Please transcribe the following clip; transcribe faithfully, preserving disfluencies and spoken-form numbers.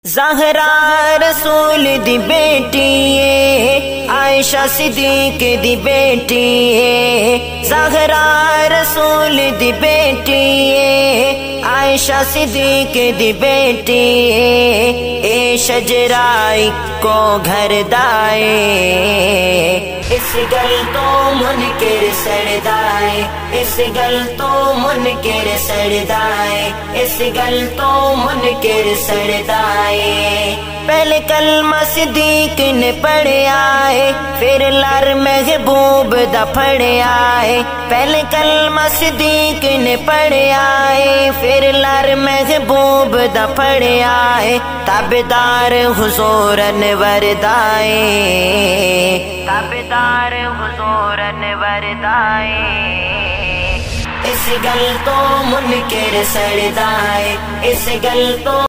ज़हरा रसूल दी बेटी है, आयशा सिद्दीक दी बेटी है। ज़हरा रसूल दी बेटी है, आयशा सिद्दीक दी बेटी है। ए शजराई को घर दाए, इस गल तो मुनकिर सड़दाए, इस गल तो मुनकिर सड़दाए, इस गल तो मुनकिर सड़दाए। पहले कलमा सिद्दीक ने पढ़े आए, फिर लर महबूब दा पढ़े आए। पहले कलमा सिद्दीक ने पढ़े आए, फिर लर महबूब दा पढ़े आए। ताबेदार हुजूर अनवर दाए, ताबेदार हुजूर अनवर दाए। इस गल तो मुनकिर सड़दाए, इस गल तो